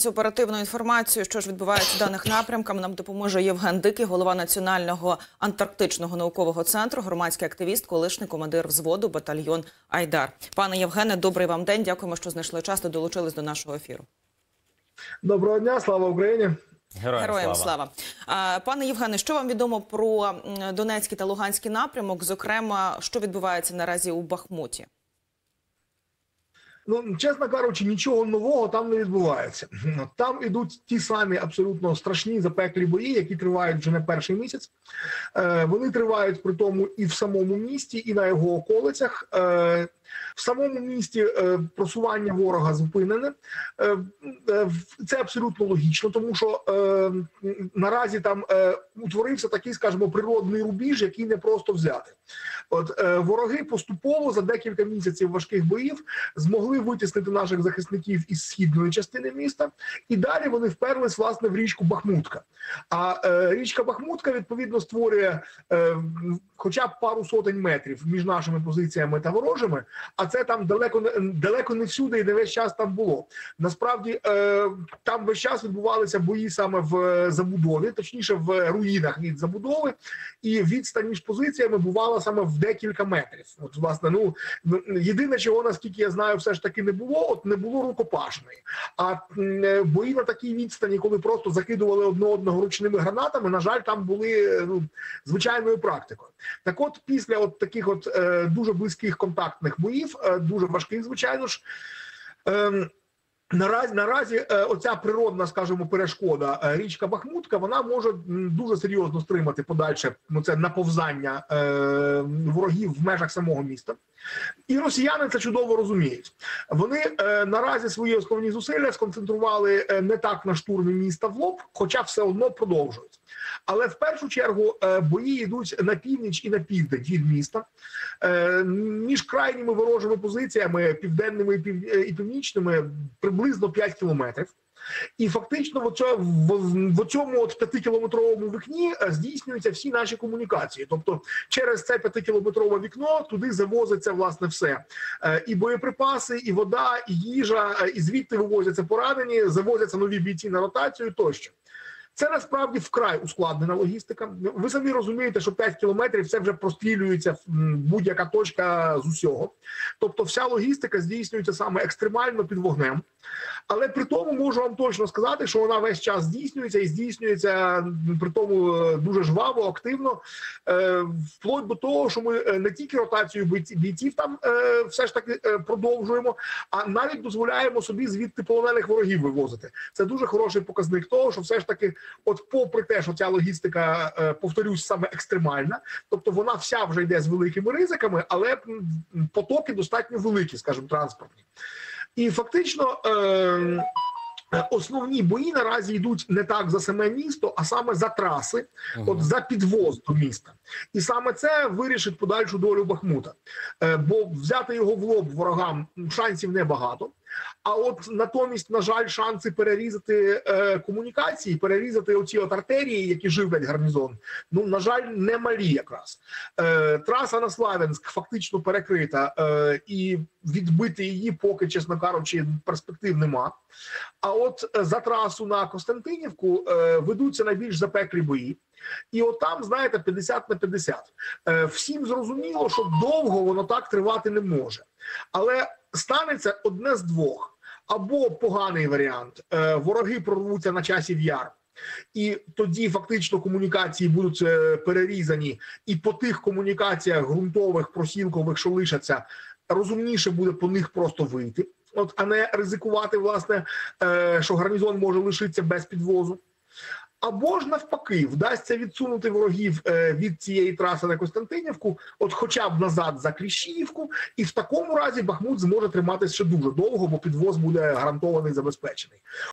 поділитися оперативною інформацією, що ж відбувається в даних напрямках. Нам допоможе Євген Дикий, голова Національного антарктичного наукового центру, громадський активіст, колишній командир взводу батальйон Айдар. Пане Євгене, добрий вам день. Дякуємо, що знайшли час та долучились до нашого ефіру. Доброго дня, слава Україні! Героям слава. Пане Євгене, що вам відомо про Донецький та Луганський напрямок, зокрема, що відбувається наразі у Бахмуті? Ну, чесно кажучи, нічого нового там не відбувається. Там ідуть ті самі абсолютно страшні запеклі бої, які тривають вже не перший місяць. Вони тривають при тому і в самому місті, і на його околицях. В самому місті просування ворога зупинене. Це абсолютно логічно, тому що наразі там утворився такий, скажімо, природний рубіж, який не просто взяти. От вороги поступово за декілька місяців важких боїв змогли витіснити наших захисників із східної частини міста, і далі вони вперлись, власне, в річку Бахмутка. А річка Бахмутка, відповідно, створює хоча б пару сотень метрів між нашими позиціями та ворожими, а це там далеко не всюди і не весь час там було. Насправді, там весь час відбувалися бої саме в забудові, точніше в руїнах від забудови, і відстань між позиціями бувала саме в декілька метрів. От, власне, єдине, чого, наскільки я знаю, все ж таки не було рукопашної. А бої на такій відстані, коли просто закидували одне одного ручними гранатами, на жаль, там були звичайною практикою. Так от, після от таких от дуже близьких контактних боїв, дуже важких, звичайно ж, наразі оця природна, скажімо, перешкода річка Бахмутка, вона може дуже серйозно стримати подальше це наповзання ворогів в межах самого міста. І росіяни це чудово розуміють. Вони наразі свої основні зусилля сконцентрували не так на штурмі міста в лоб, хоча все одно продовжують. Але в першу чергу бої йдуть на північ і на південь від міста. Між крайніми ворожими позиціями, південними і північними, приблизно 5 кілометрів. І фактично в цьому 5-кілометровому вікні здійснюються всі наші комунікації. Тобто через це 5-кілометрове вікно туди завозиться, власне, все. І боєприпаси, і вода, і їжа, і звідти вивозяться поранені, завозяться нові бійці на ротацію тощо. Це насправді вкрай ускладнена логістика. Ви самі розумієте, що 5 кілометрів – це вже прострілюється будь-яка точка з усього. Тобто вся логістика здійснюється саме екстремально під вогнем. Але при тому можу вам точно сказати, що вона весь час здійснюється і здійснюється при тому дуже жваво, активно, вплоть до того, що ми не тільки ротацію бійців там все ж таки продовжуємо, а навіть дозволяємо собі звідти полонених ворогів вивозити. Це дуже хороший показник того, що все ж таки, от попри те, що ця логістика, повторюсь, саме екстремальна, тобто вона вся вже йде з великими ризиками, але потоки достатньо великі, скажімо, транспортні. І фактично основні бої наразі йдуть не так за саме місто, а саме за траси, от за підвоз до міста. І саме це вирішить подальшу долю Бахмута. Бо взяти його в лоб ворогам шансів небагато. А от натомість, на жаль, шанси перерізати комунікації, перерізати оці от артерії, які живлять гарнізон, на жаль, немалі якраз. Траса на Славянськ фактично перекрита, і відбити її поки, чесно кажучи, перспектив нема. А от за трасу на Костянтинівку ведуться найбільш запеклі бої. І от там, знаєте, 50 на 50. Всім зрозуміло, що довго воно так тривати не може. Але станеться одне з двох. Або поганий варіант, вороги прорвуться на Часів Яр, і тоді фактично комунікації будуть перерізані, і по тих комунікаціях ґрунтових, просілкових, що лишаться, розумніше буде по них просто вийти, а не ризикувати, власне, що гарнізон може лишитися без підвозу. Або ж навпаки, вдасться відсунути ворогів від цієї траси на Костянтинівку, от хоча б назад за Кліщіївку, і в такому разі Бахмут зможе триматися ще дуже довго, бо підвоз буде гарантований, забезпечений.